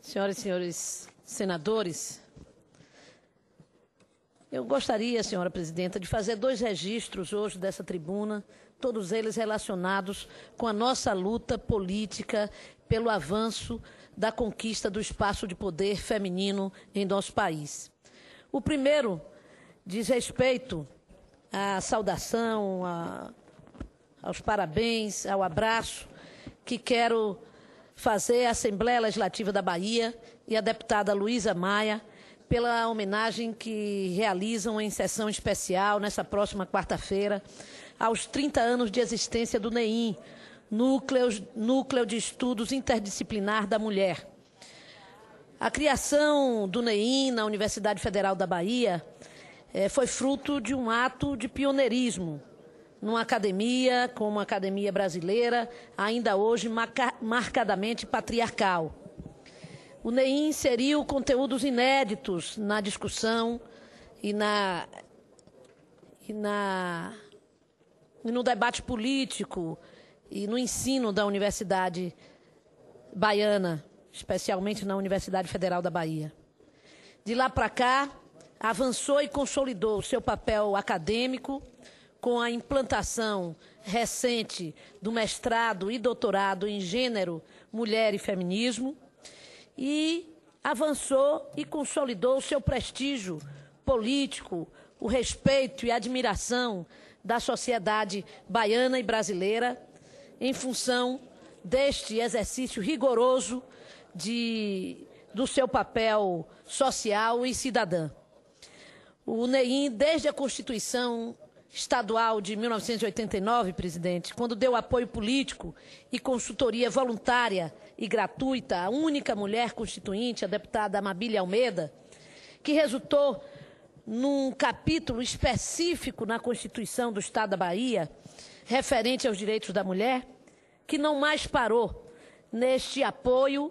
Senhoras e senhores senadores, eu gostaria, senhora presidenta, de fazer 2 registros hoje dessa tribuna, todos eles relacionados com a nossa luta política pelo avanço da conquista do espaço de poder feminino em nosso país. O primeiro diz respeito à saudação, aos parabéns, ao abraço que quero fazer à Assembleia Legislativa da Bahia e à deputada Luísa Maia pela homenagem que realizam em sessão especial, nessa próxima quarta-feira, aos 30 anos de existência do NEIM, Núcleo de Estudos Interdisciplinar da Mulher. A criação do NEIM na Universidade Federal da Bahia foi fruto de um ato de pioneirismo numa academia, como a Academia Brasileira, ainda hoje marcadamente patriarcal. O NEIM inseriu conteúdos inéditos na discussão e no debate político e no ensino da Universidade Baiana, especialmente na Universidade Federal da Bahia. De lá para cá, avançou e consolidou seu papel acadêmico com a implantação recente do mestrado e doutorado em Gênero, Mulher e Feminismo, e avançou e consolidou seu prestígio político, o respeito e a admiração da sociedade baiana e brasileira em função deste exercício rigoroso do seu papel social e cidadã. O NEIM, desde a Constituição Estadual de 1989, presidente, quando deu apoio político e consultoria voluntária e gratuita à única mulher constituinte, a deputada Amabília Almeida, que resultou num capítulo específico na Constituição do Estado da Bahia, referente aos direitos da mulher, que não mais parou neste apoio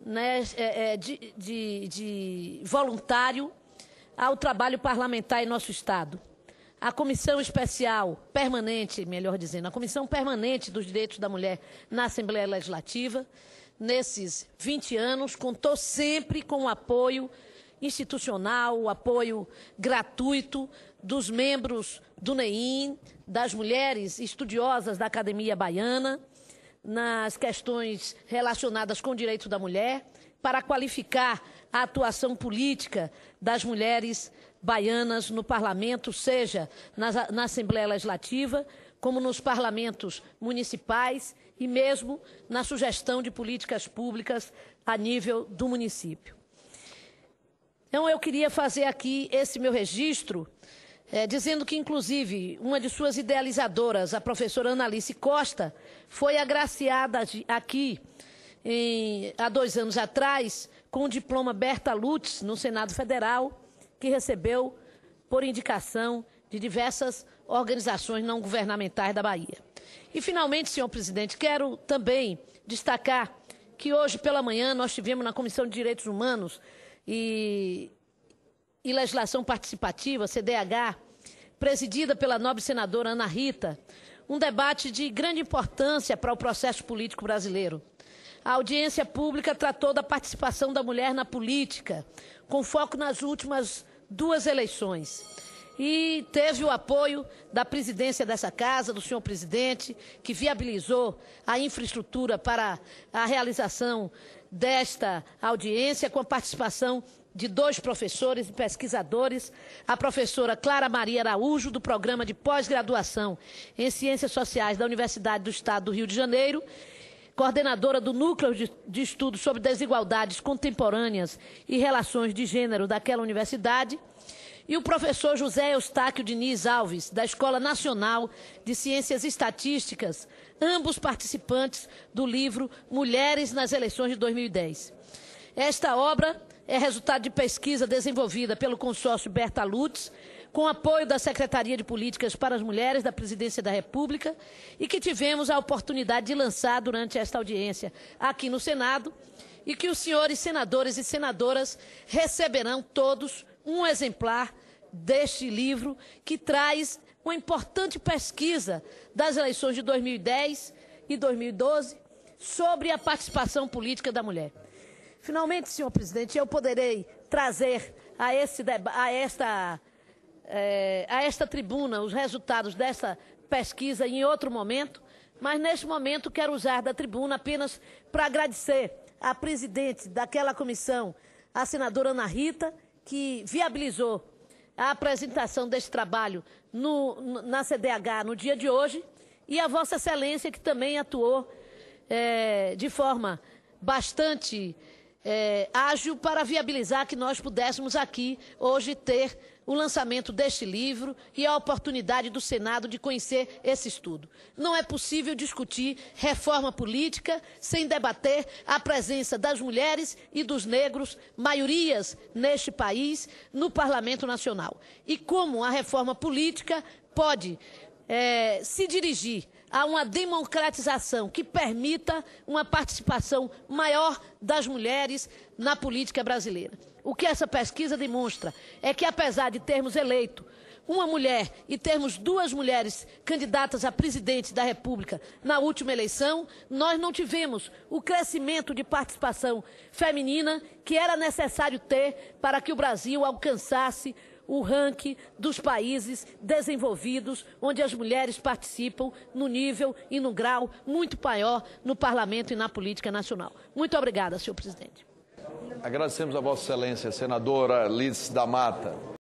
de voluntário ao trabalho parlamentar em nosso Estado. A Comissão Especial Permanente, melhor dizendo, a Comissão Permanente dos Direitos da Mulher na Assembleia Legislativa, nesses 20 anos, contou sempre com o apoio institucional, o apoio gratuito dos membros do NEIM, das mulheres estudiosas da Academia Baiana, nas questões relacionadas com o direito da mulher, para qualificar a atuação política das mulheres baianas no parlamento, seja na Assembleia Legislativa, como nos parlamentos municipais e mesmo na sugestão de políticas públicas a nível do município. Então, eu queria fazer aqui esse meu registro, dizendo que, inclusive, uma de suas idealizadoras, a professora Analice Costa, foi agraciada aqui, há 2 anos atrás, com o diploma Berta Lutz, no Senado Federal, que recebeu por indicação de diversas organizações não governamentais da Bahia. E, finalmente, senhor presidente, quero também destacar que hoje pela manhã nós tivemos na Comissão de Direitos Humanos e Legislação Participativa, CDH, presidida pela nobre senadora Ana Rita, um debate de grande importância para o processo político brasileiro. A audiência pública tratou da participação da mulher na política, com foco nas últimas 2 eleições. E teve o apoio da presidência dessa casa, do senhor presidente, que viabilizou a infraestrutura para a realização desta audiência, com a participação de 2 professores e pesquisadores, a professora Clara Maria Araújo, do Programa de Pós-Graduação em Ciências Sociais da Universidade do Estado do Rio de Janeiro, coordenadora do Núcleo de Estudos sobre Desigualdades Contemporâneas e Relações de Gênero daquela universidade, e o professor José Eustáquio Diniz Alves, da Escola Nacional de Ciências Estatísticas, ambos participantes do livro Mulheres nas Eleições de 2010. Esta obra é resultado de pesquisa desenvolvida pelo consórcio Berta Lutz, com apoio da Secretaria de Políticas para as Mulheres da Presidência da República e que tivemos a oportunidade de lançar durante esta audiência aqui no Senado e que os senhores senadores e senadoras receberão todos um exemplar deste livro que traz uma importante pesquisa das eleições de 2010 e 2012 sobre a participação política da mulher. Finalmente, senhor presidente, eu poderei trazer a esta tribuna os resultados dessa pesquisa em outro momento, mas neste momento quero usar da tribuna apenas para agradecer à presidente daquela comissão, a senadora Ana Rita, que viabilizou a apresentação deste trabalho na CDH no dia de hoje, e a Vossa Excelência, que também atuou de forma bastante ágil para viabilizar que nós pudéssemos aqui hoje ter o lançamento deste livro e a oportunidade do Senado de conhecer esse estudo. Não é possível discutir reforma política sem debater a presença das mulheres e dos negros, maiorias neste país, no Parlamento Nacional. E como a reforma política pode se dirigir a uma democratização que permita uma participação maior das mulheres na política brasileira. O que essa pesquisa demonstra é que, apesar de termos eleito uma mulher e termos 2 mulheres candidatas a presidente da República na última eleição, nós não tivemos o crescimento de participação feminina que era necessário ter para que o Brasil alcançasse o ranking dos países desenvolvidos, onde as mulheres participam no nível e no grau muito maior no Parlamento e na política nacional. Muito obrigada, senhor presidente. Agradecemos a Vossa Excelência, senadora Lídice da Mata.